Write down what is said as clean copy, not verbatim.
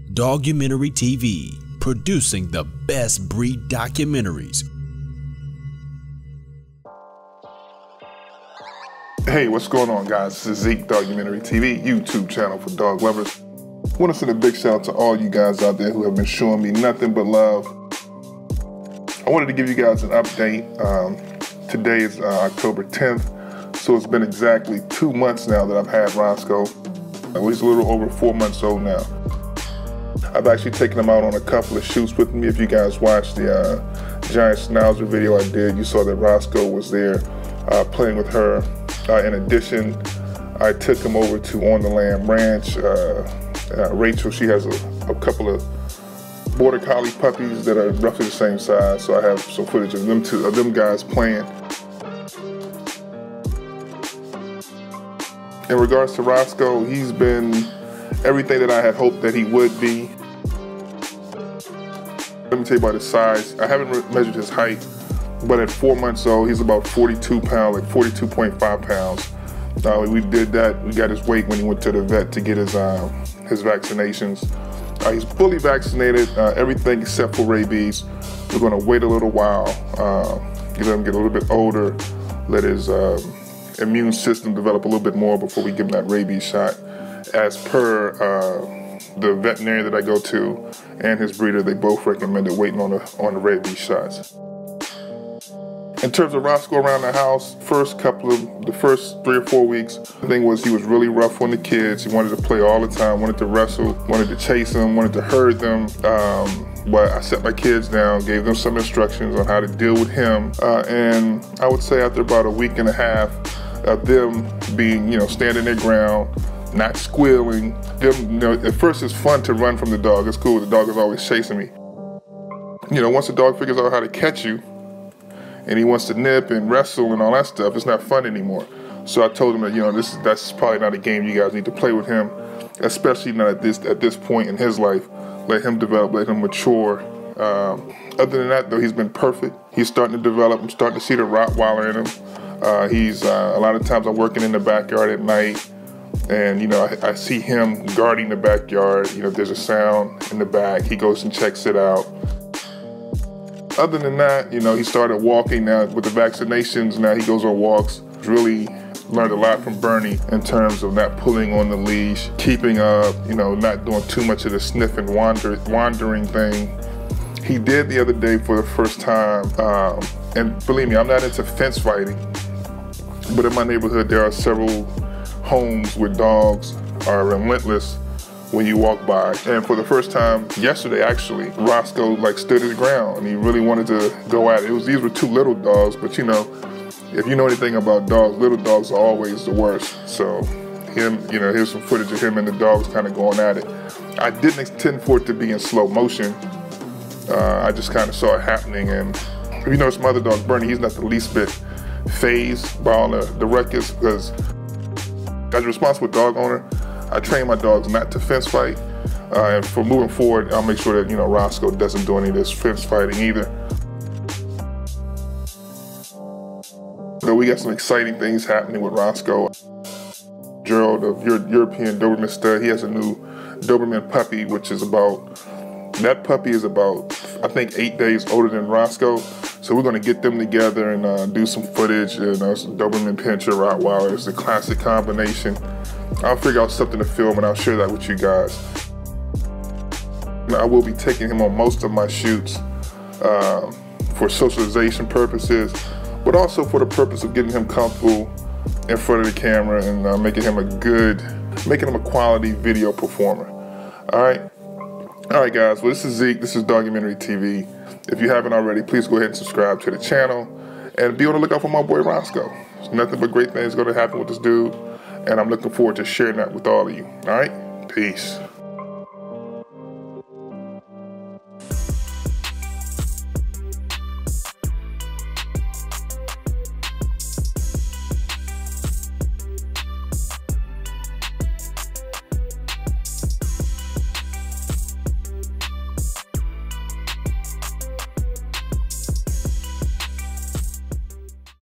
Dogumentary TV, producing the best breed documentaries. Hey, what's going on, guys? This is Zeke, Dogumentary TV, YouTube channel for dog lovers. I want to send a big shout out to all you guys out there who have been showing me nothing but love. I wanted to give you guys an update. Today is October 10th, so it's been exactly 2 months now that I've had Roscoe. He's a little over 4 months old now. I've actually taken him out on a couple of shoots with me. If you guys watched the giant schnauzer video I did, you saw that Roscoe was there playing with her. In addition, I took him over to On the Lamb Ranch. Rachel, she has a couple of border collie puppies that are roughly the same size, so I have some footage of them guys playing. In regards to Roscoe, he's been everything that I had hoped that he would be. Let me tell you about his size. I haven't measured his height, but at 4 months old, he's about 42 pounds, like 42.5 pounds. We did that. We got his weight when he went to the vet to get his vaccinations. He's fully vaccinated, everything except for rabies. We're going to wait a little while, let him get a little bit older, let his immune system develop a little bit more before we give him that rabies shot. As per the veterinarian that I go to and his breeder, they both recommended waiting on the rabies shots. In terms of Roscoe around the house, the first 3 or 4 weeks, the thing was he was really rough on the kids. He wanted to play all the time, wanted to wrestle, wanted to chase them, wanted to herd them. But I set my kids down, gave them some instructions on how to deal with him. And I would say after about a week and a half of them being, standing their ground, not squealing. At first it's fun to run from the dog. It's cool. The dog is always chasing me. Once the dog figures out how to catch you, and he wants to nip and wrestle and all that stuff, it's not fun anymore. So I told him that that's probably not a game you guys need to play with him, especially not at this point in his life. Let him develop, let him mature. Other than that, though, he's been perfect. He's starting to develop. I'm starting to see the Rottweiler in him. He's a lot of times I'm working in the backyard at night, and I see him guarding the backyard. If there's a sound in the back, he goes and checks it out. Other than that, he started walking now with the vaccinations. Now he goes on walks. Really learned a lot from Bernie in terms of not pulling on the leash, keeping up, not doing too much of the sniffing, wandering thing. He did the other day for the first time, and believe me, I'm not into fence fighting, but in my neighborhood there are several homes where dogs are relentless when you walk by. And for the first time yesterday, actually, Roscoe stood his ground and he really wanted to go at it. These were 2 little dogs, but if you know anything about dogs, little dogs are always the worst. So here's some footage of him and the dogs kind of going at it. I didn't intend for it to be in slow motion. I just kind of saw it happening. And if you notice my other dog, Bernie, he's not the least bit fazed by all the ruckus, because as a responsible dog owner, I train my dogs not to fence fight, and for moving forward, I'll make sure that Roscoe doesn't do any of this fence fighting either. So we got some exciting things happening with Roscoe. Gerald, of European Doberman stud, he has a new Doberman puppy, that puppy is about, I think, 8 days older than Roscoe. So we're going to get them together and do some footage. Some Doberman Pinscher Rottweiler. It's a classic combination. I'll figure out something to film and I'll share that with you guys. I will be taking him on most of my shoots for socialization purposes, but also for the purpose of getting him comfortable in front of the camera and making him a quality video performer. All right, guys. Well, this is Zeke. This is Dogumentary TV. If you haven't already, please go ahead and subscribe to the channel and be on the lookout for my boy Roscoe. There's nothing but great things going to happen with this dude, and I'm looking forward to sharing that with all of you. All right? Peace.